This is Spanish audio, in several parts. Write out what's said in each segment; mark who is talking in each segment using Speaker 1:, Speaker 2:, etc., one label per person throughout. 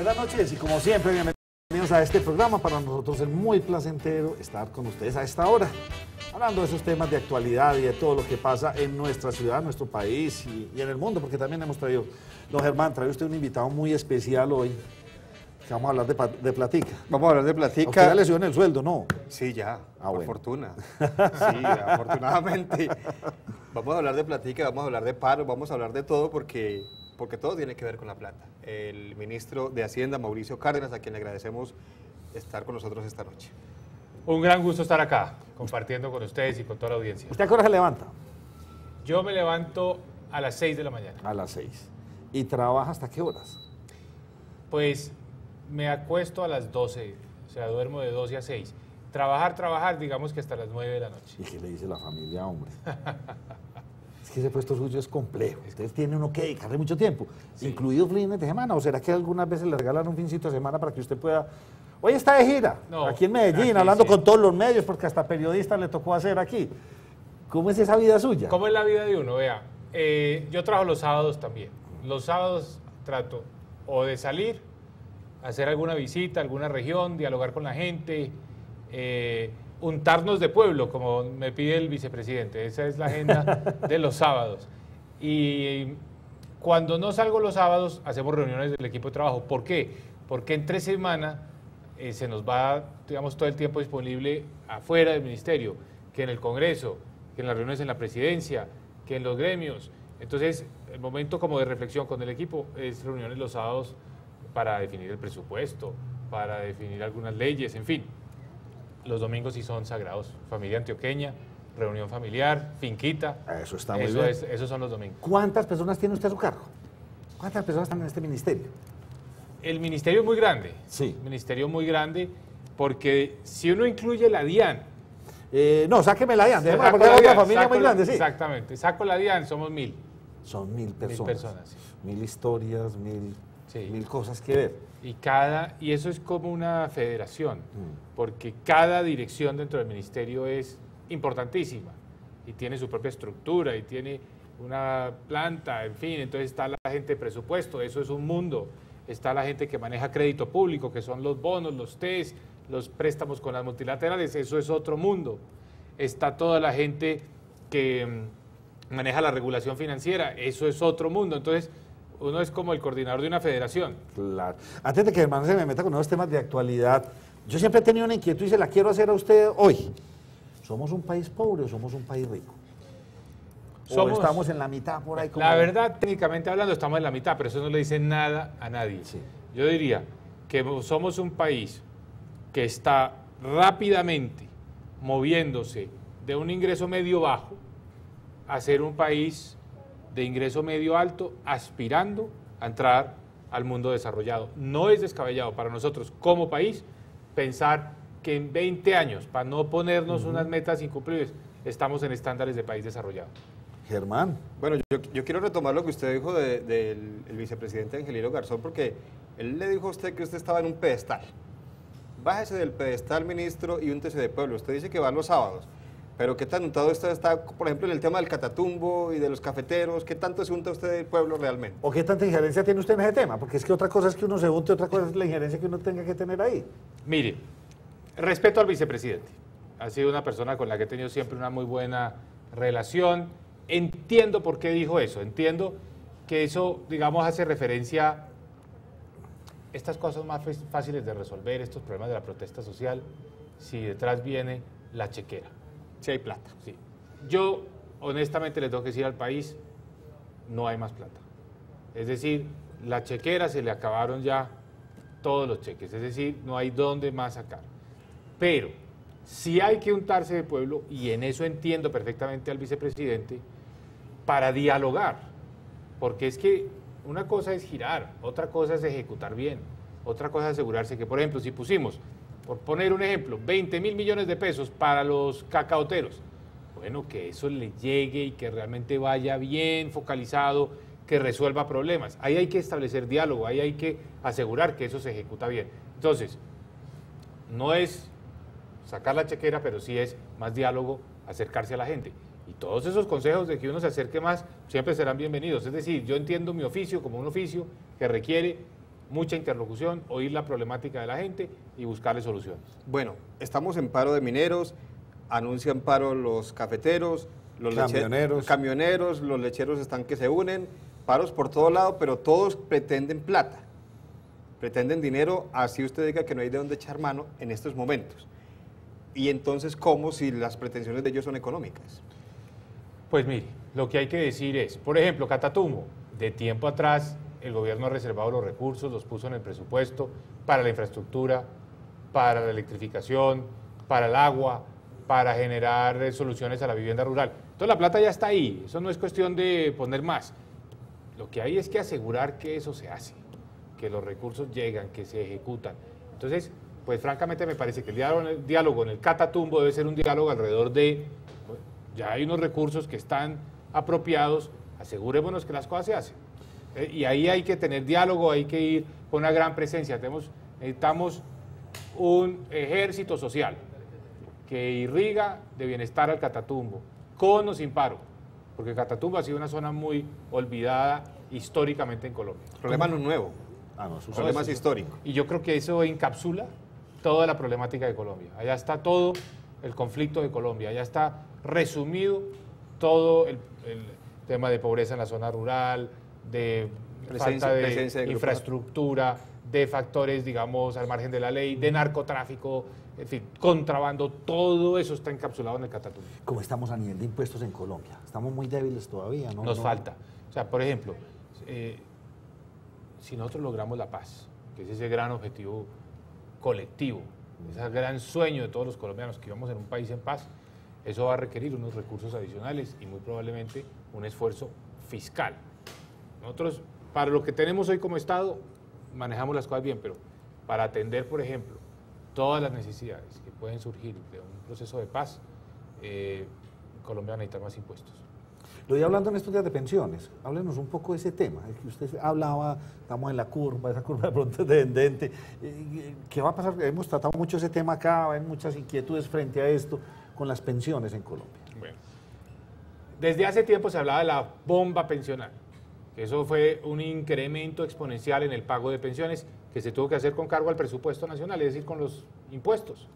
Speaker 1: Buenas noches y como siempre, bienvenidos a este programa. Para nosotros es muy placentero estar con ustedes a esta hora, hablando de esos temas de actualidad y de todo lo que pasa en nuestra ciudad, nuestro país y en el mundo, porque también hemos traído, don Germán, trae usted un invitado muy especial hoy, que vamos a hablar de platica.
Speaker 2: Vamos a hablar de platica.
Speaker 1: ¿A usted ya le subió en el sueldo, no?
Speaker 2: Sí, ya, por
Speaker 1: bueno.
Speaker 2: fortuna. Sí, afortunadamente. Vamos a hablar de platica, vamos a hablar de paro, vamos a hablar de todo porque todo tiene que ver con la plata. El ministro de Hacienda, Mauricio Cárdenas, a quien le agradecemos estar con nosotros esta noche.
Speaker 3: Un gran gusto estar acá, compartiendo con ustedes y con toda la audiencia.
Speaker 1: ¿Usted a qué hora se levanta?
Speaker 3: Yo me levanto a las 6 de la mañana.
Speaker 1: A las 6. ¿Y trabaja hasta qué horas?
Speaker 3: Pues me acuesto a las 12, o sea, duermo de 12 a 6. Trabajar, digamos que hasta las 9 de la noche.
Speaker 1: ¿Y qué le dice la familia, hombre? Es que ese puesto suyo es complejo. Usted tiene uno que dedicarle mucho tiempo, sí, incluidos fines de semana. ¿O será que algunas veces le regalan un fincito de semana para que usted pueda... Hoy está de gira, no, aquí en Medellín, aquí, hablando sí, con todos los medios, porque hasta periodista le tocó hacer aquí. ¿Cómo es esa vida suya?
Speaker 3: ¿Cómo es la vida de uno? Vea, yo trabajo los sábados también. Los sábados trato o de salir, hacer alguna visita a alguna región, dialogar con la gente, untarnos de pueblo, como me pide el vicepresidente. Esa es la agenda de los sábados. Y cuando no salgo los sábados, hacemos reuniones del equipo de trabajo. ¿Por qué? Porque entre semana se nos va, digamos, todo el tiempo disponible afuera del ministerio, que en el Congreso, que en las reuniones en la presidencia, que en los gremios. Entonces, el momento como de reflexión con el equipo es reuniones los sábados para definir el presupuesto, para definir algunas leyes, en fin. Los domingos sí son sagrados. Familia antioqueña, reunión familiar, finquita.
Speaker 1: Eso está muy bien.
Speaker 3: Esos son los domingos.
Speaker 1: ¿Cuántas personas tiene usted a su cargo? ¿Cuántas personas están en este ministerio?
Speaker 3: El ministerio es muy grande.
Speaker 1: Sí.
Speaker 3: El ministerio es muy grande porque si uno incluye la DIAN.
Speaker 1: No, sáqueme la DIAN. Porque hay otra familia muy grande, sí.
Speaker 3: Exactamente. Saco la DIAN, somos 1000.
Speaker 1: Son 1000 personas.
Speaker 3: 1000 personas, sí.
Speaker 1: 1000 historias, 1000 cosas que ver.
Speaker 3: Y eso es como una federación, porque cada dirección dentro del ministerio es importantísima y tiene su propia estructura y tiene una planta, en fin. Entonces está la gente de presupuesto, eso es un mundo. Está la gente que maneja crédito público, que son los bonos, los TES, los préstamos con las multilaterales, eso es otro mundo. Está toda la gente que maneja la regulación financiera, eso es otro mundo. Entonces, uno es como el coordinador de una federación.
Speaker 1: Claro. Antes de que hermano se me meta con nuevos temas de actualidad, yo siempre he tenido una inquietud y se la quiero hacer a usted hoy. ¿Somos un país pobre o somos un país rico? ¿O estamos en la mitad por ahí? Como...
Speaker 3: La verdad, técnicamente hablando, estamos en la mitad, pero eso no le dice nada a nadie.
Speaker 1: Sí.
Speaker 3: Yo diría que somos un país que está rápidamente moviéndose de un ingreso medio bajo a ser un país de ingreso medio alto, aspirando a entrar al mundo desarrollado. No es descabellado para nosotros como país pensar que en 20 años, para no ponernos unas metas incumplibles, estamos en estándares de país desarrollado.
Speaker 1: Germán.
Speaker 2: Bueno, yo quiero retomar lo que usted dijo del vicepresidente Angelino Garzón, porque él le dijo a usted que usted estaba en un pedestal. Bájese del pedestal, ministro, y úntese de pueblo. Usted dice que va los sábados. Pero ¿qué tan untado usted está, por ejemplo, en el tema del Catatumbo y de los cafeteros? ¿Qué tanto se unta usted del pueblo realmente?
Speaker 1: ¿O qué tanta injerencia tiene usted en ese tema? Porque es que otra cosa es que uno se unte, otra cosa es la injerencia que uno tenga que tener ahí.
Speaker 3: Mire, respeto al vicepresidente. Ha sido una persona con la que he tenido siempre una muy buena relación. Entiendo por qué dijo eso. Entiendo que eso, digamos, hace referencia a estas cosas más fáciles de resolver, estos problemas de la protesta social, si detrás viene la chequera.
Speaker 2: Si hay plata.
Speaker 3: Sí. Yo, honestamente, le tengo que decir al país, no hay más plata. Es decir, la chequera se le acabaron ya todos los cheques. Es decir, no hay dónde más sacar. Pero, sí hay que untarse de pueblo, y en eso entiendo perfectamente al vicepresidente, para dialogar. Porque es que una cosa es girar, otra cosa es ejecutar bien, otra cosa es asegurarse que, por ejemplo, si pusimos, por poner un ejemplo, 20.000 millones de pesos para los cacaoteros. Bueno, que eso le llegue y que realmente vaya bien focalizado, que resuelva problemas. Ahí hay que establecer diálogo, ahí hay que asegurar que eso se ejecuta bien. Entonces, no es sacar la chequera, pero sí es más diálogo, acercarse a la gente. Y todos esos consejos de que uno se acerque más siempre serán bienvenidos. Es decir, yo entiendo mi oficio como un oficio que requiere mucha interlocución, oír la problemática de la gente y buscarle soluciones.
Speaker 2: Bueno, estamos en paro de mineros, anuncian paro los cafeteros, los camioneros, los lecheros están que se unen, paros por todo lado, pero todos pretenden plata, pretenden dinero, así usted diga que no hay de dónde echar mano en estos momentos. Y entonces, ¿cómo si las pretensiones de ellos son económicas?
Speaker 3: Pues mire, lo que hay que decir es, por ejemplo, Catatumbo, de tiempo atrás el gobierno ha reservado los recursos, los puso en el presupuesto para la infraestructura, para la electrificación, para el agua, para generar soluciones a la vivienda rural. Entonces la plata ya está ahí, eso no es cuestión de poner más. Lo que hay es que asegurar que eso se hace, que los recursos llegan, que se ejecutan. Entonces, pues francamente me parece que el diálogo en el Catatumbo debe ser un diálogo alrededor de, bueno, ya hay unos recursos que están apropiados, asegurémonos que las cosas se hacen. Y ahí hay que tener diálogo, hay que ir con una gran presencia. Necesitamos un ejército social que irriga de bienestar al Catatumbo, con o sin paro, porque Catatumbo ha sido una zona muy olvidada históricamente en Colombia.
Speaker 2: El problema no es nuevo, el problema es histórico.
Speaker 3: Y yo creo que eso encapsula toda la problemática de Colombia. Allá está todo el conflicto de Colombia, allá está resumido todo el tema de pobreza en la zona rural, de falta de infraestructura, de factores, digamos, al margen de la ley, de narcotráfico, en fin, contrabando, todo eso está encapsulado en el Catatumbo.
Speaker 1: ¿Cómo estamos a nivel de impuestos en Colombia? Estamos muy débiles todavía, ¿no?
Speaker 3: Nos falta. O sea, por ejemplo, si nosotros logramos la paz, que es ese gran objetivo colectivo, ese gran sueño de todos los colombianos que vivamos en un país en paz, eso va a requerir unos recursos adicionales y muy probablemente un esfuerzo fiscal. Nosotros, para lo que tenemos hoy como Estado, manejamos las cosas bien, pero para atender, por ejemplo, todas las necesidades que pueden surgir de un proceso de paz, Colombia va a necesitar más impuestos.
Speaker 1: Lo iba hablando en estos días de pensiones. Háblenos un poco de ese tema. Es que usted hablaba, estamos en la curva, esa curva de pronto es descendente. ¿Qué va a pasar? Hemos tratado mucho ese tema acá, hay muchas inquietudes frente a esto con las pensiones en Colombia.
Speaker 3: Bueno, desde hace tiempo se hablaba de la bomba pensional. Eso fue un incremento exponencial en el pago de pensiones que se tuvo que hacer con cargo al presupuesto nacional, es decir, con los impuestos.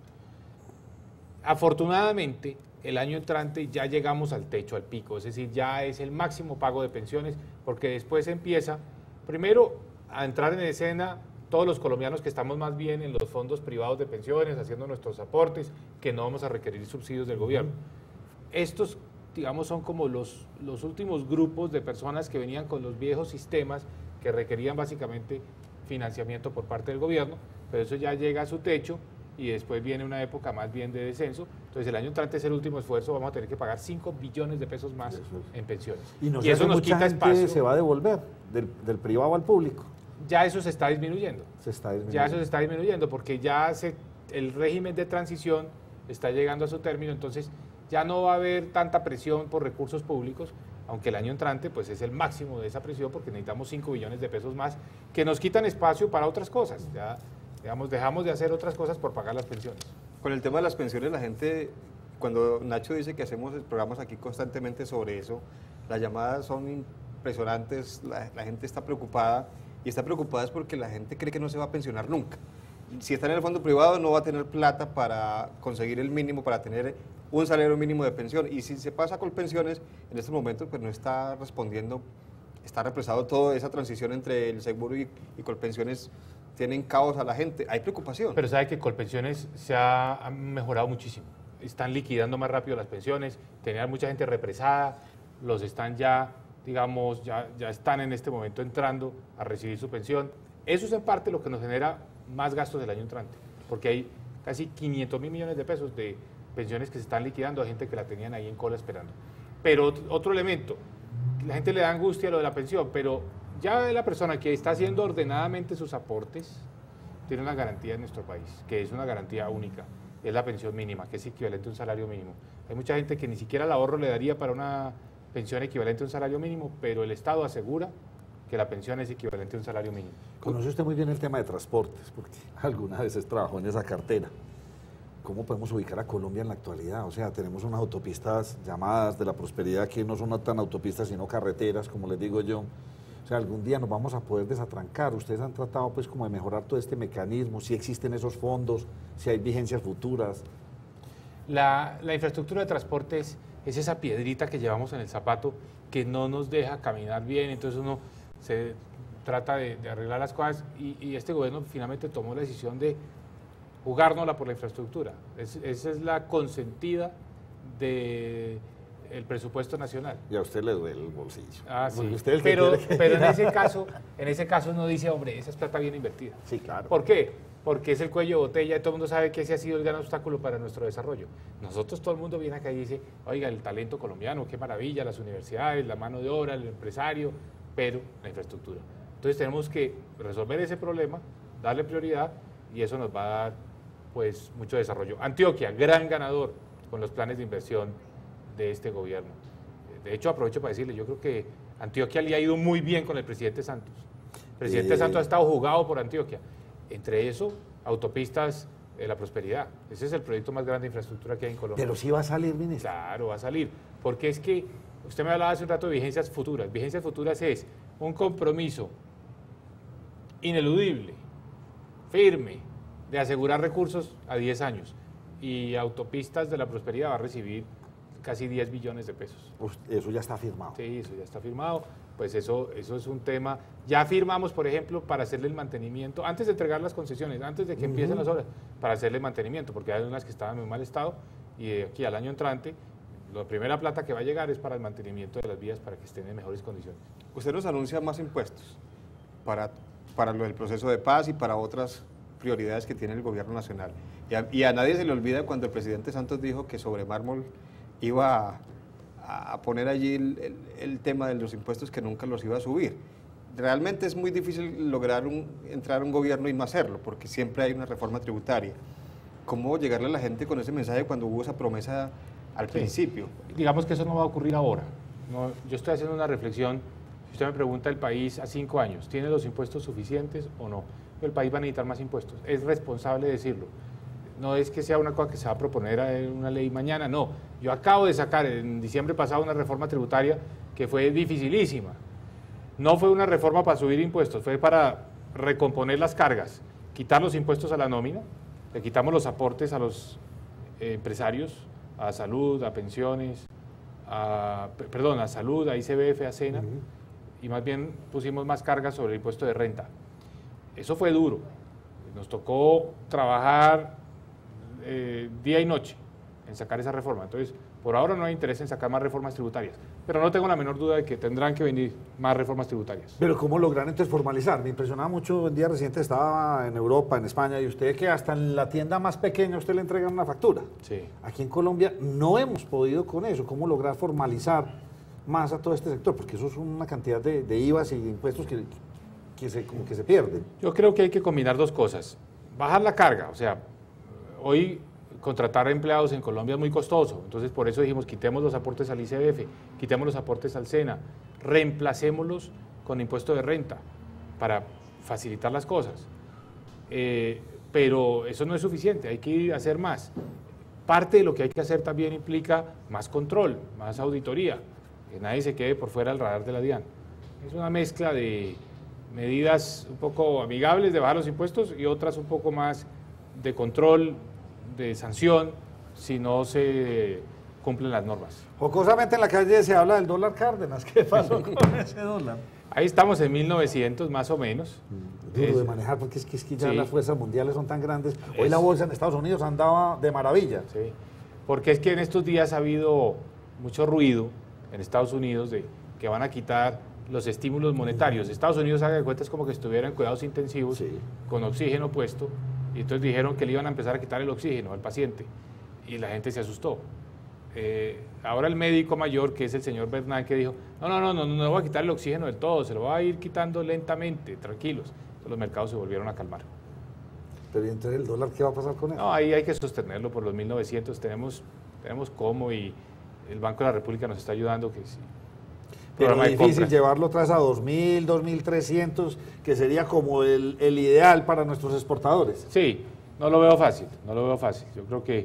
Speaker 3: Afortunadamente, el año entrante ya llegamos al techo, al pico, es decir, ya es el máximo pago de pensiones, porque después empieza, primero, a entrar en escena todos los colombianos que estamos más bien en los fondos privados de pensiones, haciendo nuestros aportes, que no vamos a requerir subsidios del gobierno. Estos, digamos, son como los últimos grupos de personas que venían con los viejos sistemas que requerían básicamente financiamiento por parte del gobierno, pero eso ya llega a su techo y después viene una época más bien de descenso. Entonces el año entrante es el último esfuerzo, vamos a tener que pagar 5 billones de pesos más en pensiones.
Speaker 1: Y eso nos quita espacio. Se va a devolver del privado al público.
Speaker 3: Ya eso se está disminuyendo. Ya eso se está disminuyendo porque ya el régimen de transición está llegando a su término, entonces ya no va a haber tanta presión por recursos públicos, aunque el año entrante pues es el máximo de esa presión porque necesitamos 5 billones de pesos más que nos quitan espacio para otras cosas. Ya, digamos, dejamos de hacer otras cosas por pagar las pensiones.
Speaker 2: Con el tema de las pensiones, la gente, cuando Nacho dice que hacemos programas aquí constantemente sobre eso, las llamadas son impresionantes, la gente está preocupada, y está preocupada es porque la gente cree que no se va a pensionar nunca. Si está en el fondo privado no va a tener plata para conseguir el mínimo, para tener un salario mínimo de pensión, y si se pasa con pensiones, en este momento pues no está respondiendo, está represado toda esa transición entre el seguro y Colpensiones, tienen caos a la gente, hay preocupación.
Speaker 3: Pero sabe que Colpensiones se ha mejorado muchísimo, están liquidando más rápido las pensiones, tenían mucha gente represada, los están ya, digamos, ya están en este momento entrando a recibir su pensión. Eso es en parte lo que nos genera más gastos del año entrante, porque hay casi 500.000 millones de pesos de pensiones que se están liquidando a gente que la tenían ahí en cola esperando. Pero otro elemento, la gente le da angustia lo de la pensión, pero ya la persona que está haciendo ordenadamente sus aportes tiene una garantía en nuestro país, que es una garantía única, es la pensión mínima, que es equivalente a un salario mínimo. Hay mucha gente que ni siquiera el ahorro le daría para una pensión equivalente a un salario mínimo, pero el Estado asegura que la pensión es equivalente a un salario mínimo.
Speaker 1: Conoce usted muy bien el tema de transportes, porque algunas veces trabajó en esa cartera. ¿Cómo podemos ubicar a Colombia en la actualidad? O sea, tenemos unas autopistas llamadas de la prosperidad que no son tan autopistas, sino carreteras, como les digo yo. O sea, algún día nos vamos a poder desatrancar. Ustedes han tratado pues como de mejorar todo este mecanismo, si existen esos fondos, si hay vigencias futuras.
Speaker 3: La infraestructura de transportes es esa piedrita que llevamos en el zapato que no nos deja caminar bien, entonces uno se trata de arreglar las cosas y este gobierno finalmente tomó la decisión de jugárnosla por la infraestructura. Esa es la consentida del presupuesto nacional.
Speaker 1: Y a usted le duele el bolsillo.
Speaker 3: Ah, sí.
Speaker 1: Usted es el que
Speaker 3: pero
Speaker 1: tiene que
Speaker 3: en ese caso uno dice, hombre, esa es plata bien invertida.
Speaker 1: Sí, claro.
Speaker 3: ¿Por qué? Porque es el cuello de botella y todo el mundo sabe que ese ha sido el gran obstáculo para nuestro desarrollo. Nosotros, todo el mundo viene acá y dice, oiga, el talento colombiano, qué maravilla, las universidades, la mano de obra, el empresario, pero la infraestructura. Entonces tenemos que resolver ese problema, darle prioridad y eso nos va a dar pues mucho desarrollo. Antioquia, gran ganador con los planes de inversión de este gobierno. De hecho, aprovecho para decirle, yo creo que Antioquia le ha ido muy bien con el presidente Santos. El presidente Santos ha estado jugado por Antioquia. Entre eso, autopistas de la prosperidad. Ese es el proyecto más grande de infraestructura que hay en Colombia.
Speaker 1: Pero sí va a salir, ministro.
Speaker 3: Claro, va a salir. Porque es que, usted me hablaba hace un rato de vigencias futuras. Vigencias futuras es un compromiso ineludible, firme, de asegurar recursos a 10 años. Y autopistas de la prosperidad va a recibir casi 10 billones de pesos.
Speaker 1: Eso ya está firmado.
Speaker 3: Sí, eso ya está firmado. Pues eso es un tema. Ya firmamos, por ejemplo, para hacerle el mantenimiento, antes de entregar las concesiones, antes de que empiecen las obras, para hacerle mantenimiento, porque hay unas que estaban en mal estado y de aquí al año entrante, la primera plata que va a llegar es para el mantenimiento de las vías para que estén en mejores condiciones.
Speaker 2: Usted nos anuncia más impuestos para lo del proceso de paz y para otras prioridades que tiene el gobierno nacional. Y a nadie se le olvida cuando el presidente Santos dijo que sobre mármol iba a poner allí el tema de los impuestos, que nunca los iba a subir. Realmente es muy difícil lograr entrar a un gobierno y no hacerlo, porque siempre hay una reforma tributaria. ¿Cómo llegarle a la gente con ese mensaje cuando hubo esa promesa al principio?
Speaker 3: Digamos que eso no va a ocurrir ahora. No, yo estoy haciendo una reflexión. Si usted me pregunta, el país a 5 años, ¿tiene los impuestos suficientes o no? El país va a necesitar más impuestos. Es responsable decirlo. No es que sea una cosa que se va a proponer en una ley mañana, no. Yo acabo de sacar en diciembre pasado una reforma tributaria que fue dificilísima. No fue una reforma para subir impuestos, fue para recomponer las cargas, quitar los impuestos a la nómina, le quitamos los aportes a los empresarios, a salud, a pensiones, a salud, a ICBF, a SENA, y más bien pusimos más cargas sobre el impuesto de renta. Eso fue duro. Nos tocó trabajar día y noche en sacar esa reforma. Entonces, por ahora no hay interés en sacar más reformas tributarias, pero no tengo la menor duda de que tendrán que venir más reformas tributarias.
Speaker 1: Pero ¿cómo lograr entonces formalizar? Me impresionaba mucho, el día reciente estaba en Europa, en España, y usted que hasta en la tienda más pequeña usted le entregan una factura.
Speaker 3: Sí.
Speaker 1: Aquí en Colombia no hemos podido con eso. ¿Cómo lograr formalizar más a todo este sector? Porque eso es una cantidad de IVAs y de impuestos como que se pierden.
Speaker 3: Yo creo que hay que combinar dos cosas. Bajar la carga, o sea, hoy contratar empleados en Colombia es muy costoso, entonces por eso dijimos quitemos los aportes al ICBF, quitemos los aportes al SENA, reemplacémoslos con impuesto de renta para facilitar las cosas. Pero eso no es suficiente, hay que hacer más. Parte de lo que hay que hacer también implica más control, más auditoría, que nadie se quede por fuera del radar de la DIAN. Es una mezcla de medidas un poco amigables de bajar los impuestos y otras un poco más de control, de sanción, si no se cumplen las normas.
Speaker 1: Jocosamente en la calle se habla del dólar Cárdenas. ¿Qué pasó con ese dólar?
Speaker 3: Ahí estamos en 1900 más o menos.
Speaker 1: Duro de manejar porque es que ya
Speaker 3: sí.
Speaker 1: Las fuerzas mundiales son tan grandes. Hoy la bolsa en Estados Unidos andaba de maravilla.
Speaker 3: Sí, porque es que en estos días ha habido mucho ruido en Estados Unidos de que van a quitar los estímulos monetarios. Estados Unidos, haga de cuenta, es como que estuviera en cuidados intensivos,
Speaker 1: sí,
Speaker 3: con oxígeno puesto, y entonces dijeron que le iban a empezar a quitar el oxígeno al paciente, y la gente se asustó. Ahora el médico mayor, que es el señor Bernanke, dijo, no voy a quitar el oxígeno del todo, se lo va a ir quitando lentamente, tranquilos. Entonces los mercados se volvieron a calmar.
Speaker 1: Pero ¿y entonces el dólar qué va a pasar con él?
Speaker 3: No, ahí hay que sostenerlo por los 1900, tenemos cómo, y el Banco de la República nos está ayudando, que sí.
Speaker 1: Pero es difícil llevarlo otra vez a 2.000, 2.300, que sería como el ideal para nuestros exportadores.
Speaker 3: Sí, no lo veo fácil. Yo creo que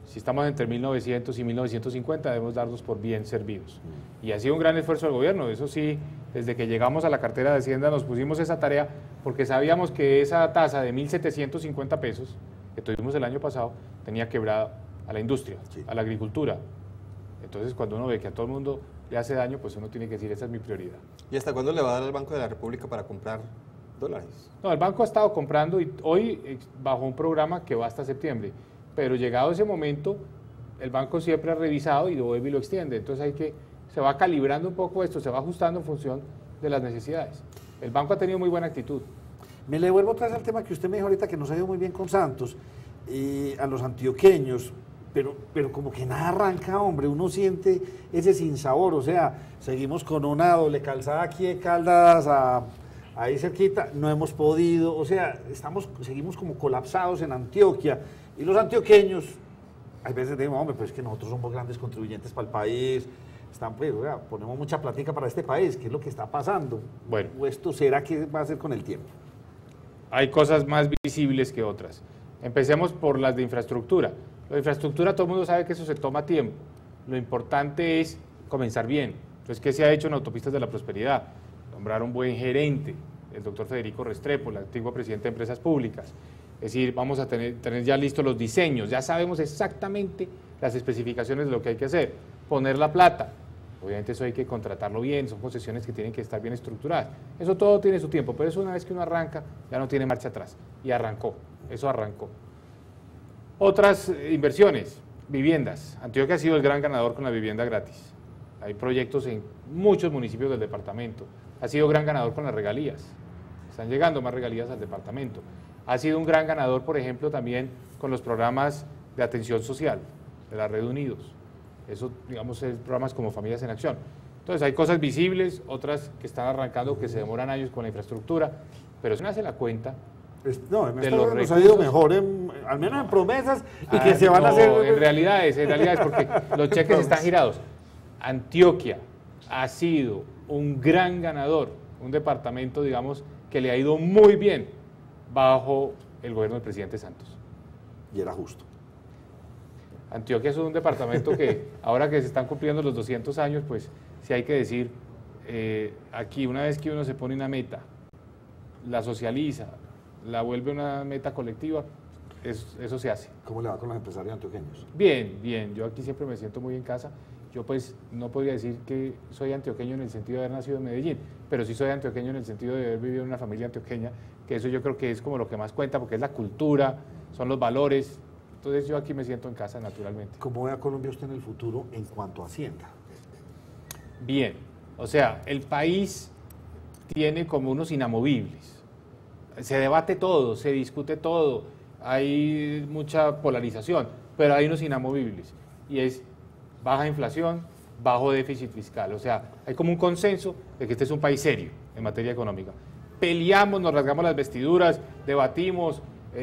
Speaker 3: Si estamos entre 1900 y 1950, debemos darnos por bien servidos. Y ha sido un gran esfuerzo del gobierno, eso sí, desde que llegamos a la cartera de Hacienda nos pusimos esa tarea porque sabíamos que esa tasa de 1.750 pesos que tuvimos el año pasado tenía quebrada a la industria, a la agricultura. Entonces, cuando uno ve que a todo el mundo le hace daño, pues uno tiene que decir, esa es mi prioridad.
Speaker 2: ¿Y hasta cuándo le va a dar al Banco de la República para comprar dólares?
Speaker 3: No, el banco ha estado comprando y hoy bajo un programa que va hasta septiembre, pero llegado ese momento, el banco siempre ha revisado y vuelve y lo extiende. Entonces se va calibrando un poco esto, se va ajustando en función de las necesidades. El banco ha tenido muy buena actitud.
Speaker 1: Me le vuelvo otra vez al tema que usted me dijo ahorita, que nos ha ido muy bien con Santos, a los antioqueños, pero como que nada arranca, hombre, uno siente ese sinsabor, o sea, seguimos con una doble calzada aquí de Caldas, ahí cerquita, no hemos podido, o sea, seguimos como colapsados en Antioquia, y los antioqueños, hay veces decimos, hombre, pues es que nosotros somos grandes contribuyentes para el país, pues, o sea, ponemos mucha plática para este país, ¿qué es lo que está pasando?
Speaker 3: Bueno.
Speaker 1: ¿O esto será que va a ser con el tiempo?
Speaker 3: Hay cosas más visibles que otras. Empecemos por las de infraestructura. La infraestructura, todo el mundo sabe que eso se toma tiempo. Lo importante es comenzar bien. Entonces, ¿qué se ha hecho en Autopistas de la Prosperidad? Nombrar un buen gerente, el doctor Federico Restrepo, el antiguo presidente de Empresas Públicas. Es decir, vamos a tener ya listos los diseños, ya sabemos exactamente las especificaciones de lo que hay que hacer. Poner la plata. Obviamente eso hay que contratarlo bien, son concesiones que tienen que estar bien estructuradas. Eso todo tiene su tiempo, pero eso una vez que uno arranca, ya no tiene marcha atrás. Y arrancó, eso arrancó. Otras inversiones, viviendas. Antioquia ha sido el gran ganador con la vivienda gratis. Hay proyectos en muchos municipios del departamento. Ha sido gran ganador con las regalías. Están llegando más regalías al departamento. Ha sido un gran ganador, por ejemplo, también con los programas de atención social de la Red Unidos. Eso, digamos, es programas como Familias en Acción. Entonces, hay cosas visibles, otras que están arrancando, que se demoran años con la infraestructura, pero se me hace la cuenta.
Speaker 1: No, en esta nos ha ido mejor, al menos en promesas, y que se van a hacer...
Speaker 3: En realidades, porque los cheques están girados. Antioquia ha sido un gran ganador, un departamento, digamos, que le ha ido muy bien bajo el gobierno del presidente Santos.
Speaker 1: Y era justo.
Speaker 3: Antioquia es un departamento que, ahora que se están cumpliendo los 200 años, pues sí hay que decir, aquí una vez que uno se pone una meta, la socializa, la vuelve una meta colectiva, eso se hace.
Speaker 1: ¿Cómo le va con los empresarios antioqueños?
Speaker 3: Bien, bien, yo aquí siempre me siento muy en casa. Yo pues no podría decir que soy antioqueño en el sentido de haber nacido en Medellín, pero sí soy antioqueño en el sentido de haber vivido en una familia antioqueña, que eso yo creo que es como lo que más cuenta, porque es la cultura, son los valores. Entonces yo aquí me siento en casa naturalmente.
Speaker 1: ¿Cómo ve a Colombia usted en el futuro en cuanto a Hacienda?
Speaker 3: Bien, o sea, el país tiene como unos inamovibles. Se debate todo, se discute todo, hay mucha polarización, pero hay unos inamovibles y es baja inflación, bajo déficit fiscal. O sea, hay como un consenso de que este es un país serio en materia económica. Peleamos, nos rasgamos las vestiduras, debatimos,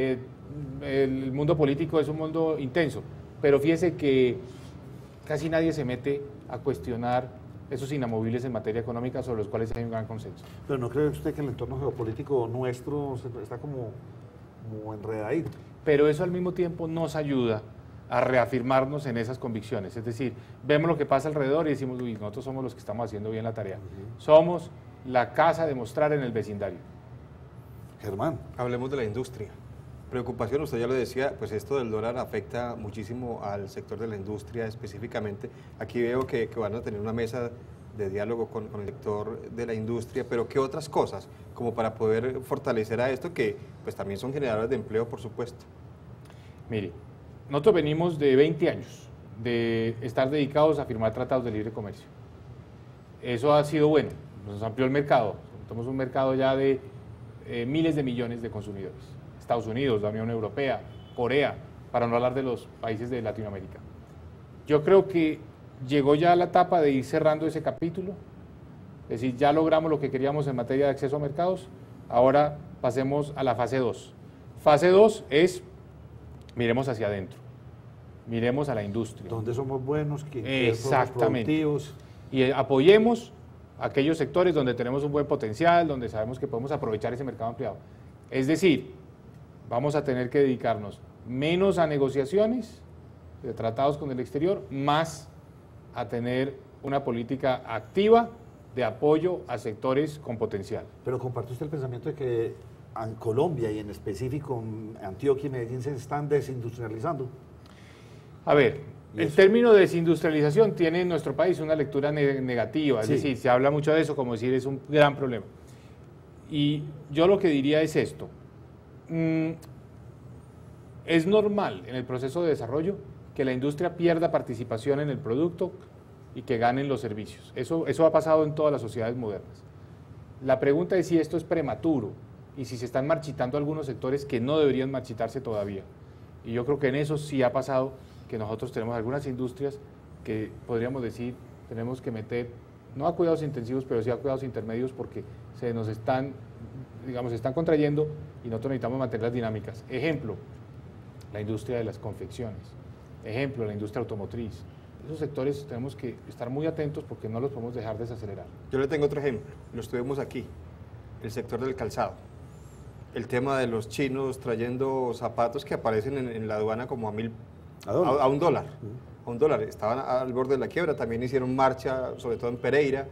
Speaker 3: el mundo político es un mundo intenso, pero fíjese que casi nadie se mete a cuestionar esos inamovibles en materia económica sobre los cuales hay un gran consenso.
Speaker 1: Pero ¿no cree usted que el entorno geopolítico nuestro está como enredadito?
Speaker 3: Pero eso al mismo tiempo nos ayuda a reafirmarnos en esas convicciones. Es decir, vemos lo que pasa alrededor y decimos, uy, nosotros somos los que estamos haciendo bien la tarea. Somos la casa de mostrar en el vecindario.
Speaker 1: Germán.
Speaker 2: Hablemos de la industria. Preocupación, usted ya lo decía, pues esto del dólar afecta muchísimo al sector de la industria específicamente. Aquí veo que van a tener una mesa de diálogo con el sector de la industria, pero ¿qué otras cosas como para poder fortalecer a esto que pues también son generadores de empleo, por supuesto?
Speaker 3: Mire, nosotros venimos de 20 años de estar dedicados a firmar tratados de libre comercio. Eso ha sido bueno, nos amplió el mercado, somos un mercado ya de miles de millones de consumidores. Estados Unidos, la Unión Europea, Corea, para no hablar de los países de Latinoamérica. Yo creo que llegó ya la etapa de ir cerrando ese capítulo, es decir, ya logramos lo que queríamos en materia de acceso a mercados, ahora pasemos a la fase 2. Fase 2 es, miremos hacia adentro, miremos a la industria.
Speaker 1: ¿Dónde somos buenos?
Speaker 3: Exactamente. Y apoyemos aquellos sectores donde tenemos un buen potencial, donde sabemos que podemos aprovechar ese mercado ampliado. Es decir, vamos a tener que dedicarnos menos a negociaciones de tratados con el exterior, más a tener una política activa de apoyo a sectores con potencial.
Speaker 1: Pero comparte usted el pensamiento de que en Colombia y en específico en Antioquia y Medellín se están desindustrializando.
Speaker 3: A ver, el término desindustrialización tiene en nuestro país una lectura negativa, es decir, se habla mucho de eso como decir es un gran problema. Y yo lo que diría es esto, es normal en el proceso de desarrollo que la industria pierda participación en el producto y que ganen los servicios. Eso ha pasado en todas las sociedades modernas. La pregunta es si esto es prematuro y si se están marchitando algunos sectores que no deberían marchitarse todavía. Y yo creo que en eso sí ha pasado que nosotros tenemos algunas industrias que podríamos decir tenemos que meter, no a cuidados intensivos, pero sí a cuidados intermedios porque se nos están, digamos, se están contrayendo y nosotros necesitamos mantener las dinámicas. Ejemplo, la industria de las confecciones. Ejemplo, la industria automotriz. Esos sectores tenemos que estar muy atentos porque no los podemos dejar desacelerar.
Speaker 2: Yo le tengo otro ejemplo, lo estuvimos aquí, el sector del calzado. El tema de los chinos trayendo zapatos que aparecen en la aduana como a $1. A $1. Estaban al borde de la quiebra, también hicieron marcha, sobre todo en Pereira.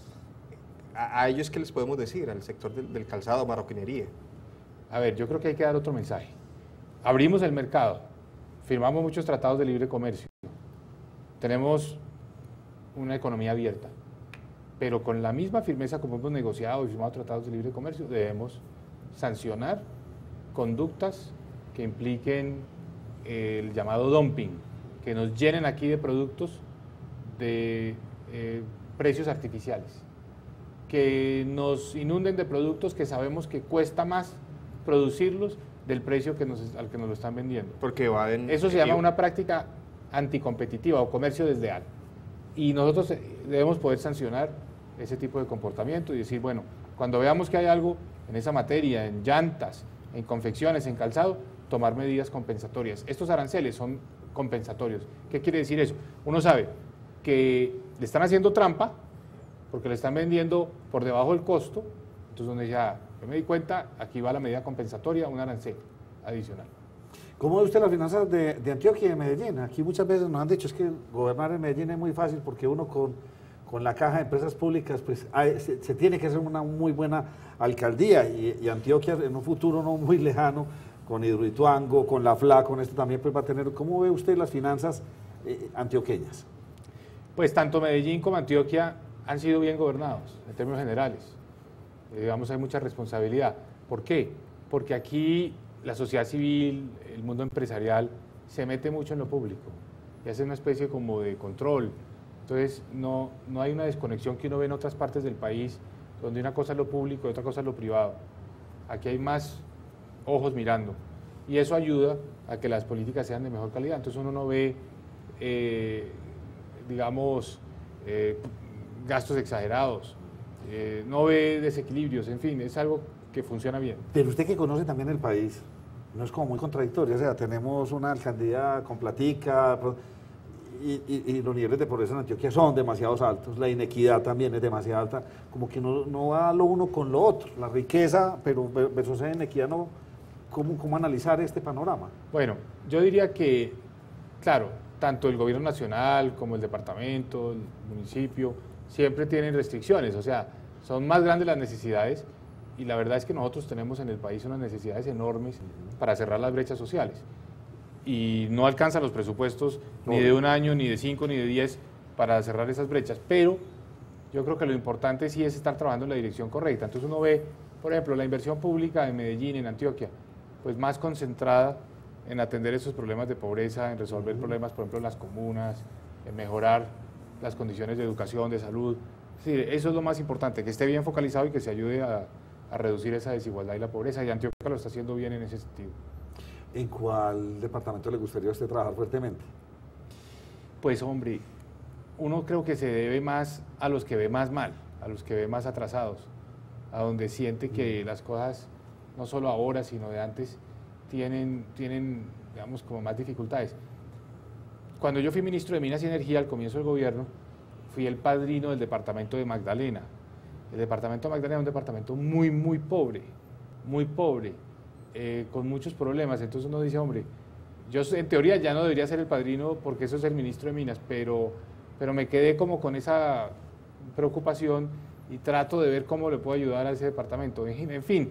Speaker 2: ¿A ellos qué les podemos decir, al sector del calzado, marroquinería?
Speaker 3: A ver, yo creo que hay que dar otro mensaje. Abrimos el mercado, firmamos muchos tratados de libre comercio, tenemos una economía abierta, pero con la misma firmeza como hemos negociado y firmado tratados de libre comercio, debemos sancionar conductas que impliquen el llamado dumping, que nos llenen aquí de productos de precios artificiales, que nos inunden de productos que sabemos que cuesta más producirlos del precio al que nos lo están vendiendo.
Speaker 2: Porque va en...
Speaker 3: Eso se llama una práctica anticompetitiva o comercio desleal. Y nosotros debemos poder sancionar ese tipo de comportamiento y decir, bueno, cuando veamos que hay algo en esa materia, en llantas, en confecciones, en calzado, tomar medidas compensatorias. Estos aranceles son compensatorios. ¿Qué quiere decir eso? Uno sabe que le están haciendo trampa porque le están vendiendo por debajo del costo, entonces uno dice, yo me di cuenta, aquí va la medida compensatoria, un arancel adicional.
Speaker 1: ¿Cómo ve usted las finanzas de Antioquia y de Medellín? Aquí muchas veces nos han dicho es que gobernar en Medellín es muy fácil porque uno con la caja de empresas públicas pues se tiene que hacer una muy buena alcaldía y Antioquia en un futuro no muy lejano, con Hidroituango, con la FLA, con esto también pues va a tener. ¿Cómo ve usted las finanzas antioqueñas?
Speaker 3: Pues tanto Medellín como Antioquia han sido bien gobernados en términos generales. Digamos, hay mucha responsabilidad. ¿Por qué? Porque aquí la sociedad civil, el mundo empresarial, se mete mucho en lo público y hace una especie como de control. Entonces, no hay una desconexión que uno ve en otras partes del país, donde una cosa es lo público y otra cosa es lo privado. Aquí hay más ojos mirando y eso ayuda a que las políticas sean de mejor calidad. Entonces, uno no ve, gastos exagerados, no ve desequilibrios, en fin, es algo que funciona bien.
Speaker 1: Pero usted que conoce también el país, no es como muy contradictorio, o sea, tenemos una alcaldía con platica y los niveles de pobreza en Antioquia son demasiado altos, la inequidad también es demasiado alta, como que no va lo uno con lo otro, la riqueza, pero versus la inequidad, no, ¿cómo analizar este panorama?
Speaker 3: Bueno, yo diría que, claro, tanto el gobierno nacional como el departamento, el municipio, siempre tienen restricciones, o sea, son más grandes las necesidades y la verdad es que nosotros tenemos en el país unas necesidades enormes para cerrar las brechas sociales y no alcanzan los presupuestos ni de un año, ni de 5, ni de 10 para cerrar esas brechas, pero yo creo que lo importante sí es estar trabajando en la dirección correcta. Entonces uno ve, por ejemplo, la inversión pública en Medellín, en Antioquia, pues más concentrada en atender esos problemas de pobreza, en resolver problemas, por ejemplo, en las comunas, en mejorar las condiciones de educación, de salud. Sí, eso es lo más importante, que esté bien focalizado y que se ayude a reducir esa desigualdad y la pobreza, y Antioquia lo está haciendo bien en ese sentido.
Speaker 1: ¿En cuál departamento le gustaría a usted trabajar fuertemente?
Speaker 3: Pues hombre, uno creo que se debe más a los que ve más mal, a los que ve más atrasados, a donde siente que las cosas, no solo ahora, sino de antes, tienen, digamos, como más dificultades. Cuando yo fui ministro de Minas y Energía al comienzo del gobierno, fui el padrino del departamento de Magdalena. El departamento de Magdalena es un departamento muy pobre, con muchos problemas. Entonces uno dice, hombre, Yo en teoría ya no debería ser el padrino porque eso es el ministro de Minas, pero me quedé como con esa preocupación y trato de ver cómo le puedo ayudar a ese departamento. En fin,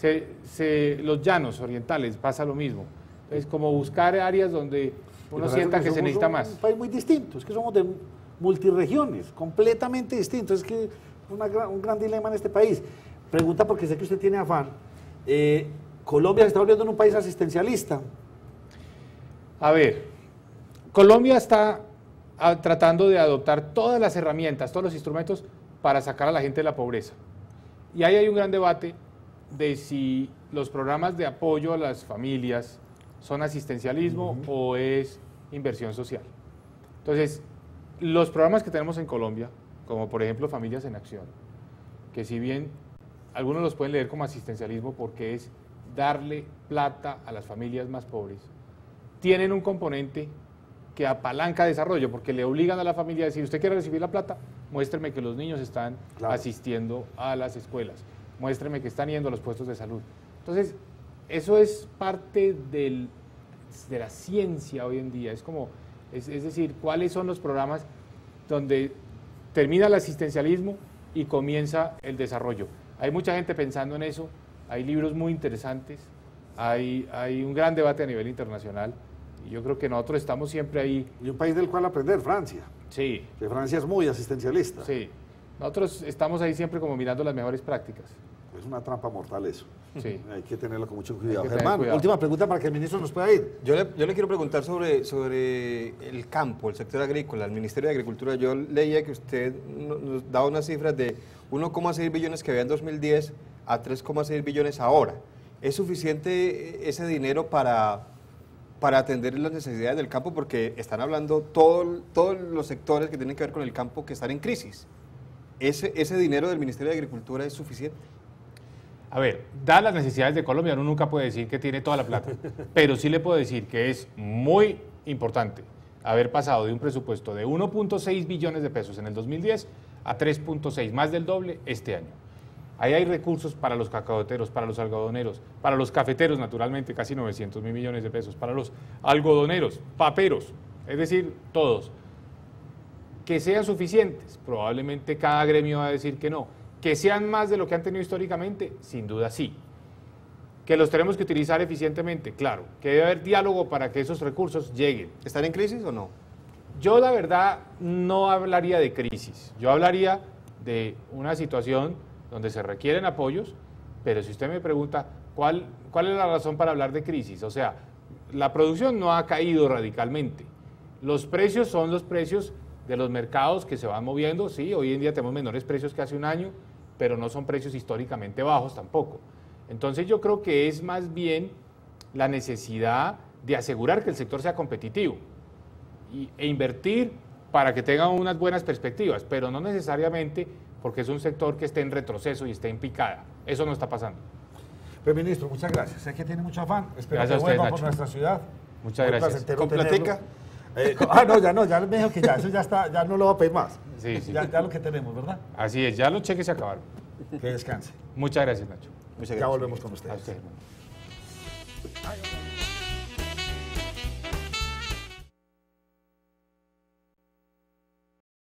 Speaker 3: los llanos orientales pasa lo mismo. Entonces, como buscar áreas donde uno sienta que se necesita más.
Speaker 1: Un país muy distinto, es que somos de multiregiones, completamente distintos. Es que un gran dilema en este país. Pregunta porque sé que usted tiene afán. Colombia se está volviendo en un país asistencialista.
Speaker 3: A ver, Colombia está tratando de adoptar todas las herramientas, todos los instrumentos para sacar a la gente de la pobreza. Y ahí hay un gran debate de si los programas de apoyo a las familias son asistencialismo o es inversión social. Entonces, los programas que tenemos en Colombia, como por ejemplo Familias en Acción, que si bien algunos los pueden leer como asistencialismo porque es darle plata a las familias más pobres, tienen un componente que apalanca desarrollo, porque le obligan a la familia a decir, usted quiere recibir la plata, muéstreme que los niños están asistiendo a las escuelas, muéstreme que están yendo a los puestos de salud. Entonces, eso es parte de la ciencia hoy en día, es decir, cuáles son los programas donde termina el asistencialismo y comienza el desarrollo. Hay mucha gente pensando en eso, hay libros muy interesantes, hay un gran debate a nivel internacional, y yo creo que nosotros estamos siempre ahí.
Speaker 1: Y un país del cual aprender, Francia.
Speaker 3: Sí.
Speaker 1: Que Francia es muy asistencialista.
Speaker 3: Sí. Nosotros estamos ahí siempre como mirando las mejores prácticas.
Speaker 1: Es una trampa mortal eso.
Speaker 3: Sí.
Speaker 1: Hay que tenerlo con mucho cuidado.
Speaker 3: Germán,
Speaker 1: última pregunta para que el ministro nos pueda ir.
Speaker 2: Yo le quiero preguntar sobre el campo, el sector agrícola, el Ministerio de Agricultura. Yo leía que usted nos daba unas cifras de 1,6 billones que había en 2010 a 3,6 billones ahora. ¿Es suficiente ese dinero para atender las necesidades del campo? Porque están hablando todos los sectores que tienen que ver con el campo que están en crisis. ¿Ese dinero del Ministerio de Agricultura es suficiente?
Speaker 3: A ver, dadas las necesidades de Colombia, uno nunca puede decir que tiene toda la plata, pero sí le puedo decir que es muy importante haber pasado de un presupuesto de 1.6 billones de pesos en el 2010 a 3.6, más del doble este año. Ahí hay recursos para los cacaoteros, para los algodoneros, para los cafeteros, naturalmente, casi 900.000 millones de pesos, para los algodoneros, paperos, es decir, todos. Que sean suficientes, probablemente cada gremio va a decir que no. Que sean más de lo que han tenido históricamente, sin duda sí. Que los tenemos que utilizar eficientemente, claro. Que debe haber diálogo para que esos recursos lleguen.
Speaker 2: ¿Están en crisis o no?
Speaker 3: Yo la verdad no hablaría de crisis, yo hablaría de una situación donde se requieren apoyos, pero si usted me pregunta cuál es la razón para hablar de crisis, o sea, la producción no ha caído radicalmente, los precios son los precios de los mercados que se van moviendo, sí, hoy en día tenemos menores precios que hace un año, pero no son precios históricamente bajos tampoco. Entonces yo creo que es más bien la necesidad de asegurar que el sector sea competitivo e invertir para que tenga unas buenas perspectivas, pero no necesariamente porque es un sector que esté en retroceso y esté en picada. Eso no está pasando.
Speaker 1: Pues, ministro, muchas gracias. Sé que tiene mucho afán. Espero
Speaker 3: Gracias
Speaker 1: que
Speaker 3: a usted,
Speaker 1: vuelva por
Speaker 3: Nacho.
Speaker 1: nuestra ciudad.
Speaker 3: Muchas gracias.
Speaker 2: ¿Con platica?
Speaker 1: No, ya me dijo que ya, eso ya está, ya no lo va a pedir más.
Speaker 3: Sí, sí.
Speaker 1: Ya lo que tenemos, ¿verdad?
Speaker 3: Así es, ya los cheques se acabaron.
Speaker 1: Que descanse.
Speaker 3: Muchas gracias, Nacho.
Speaker 2: Muchas
Speaker 1: Ya
Speaker 2: gracias.
Speaker 1: volvemos con ustedes.
Speaker 3: A usted, hermano.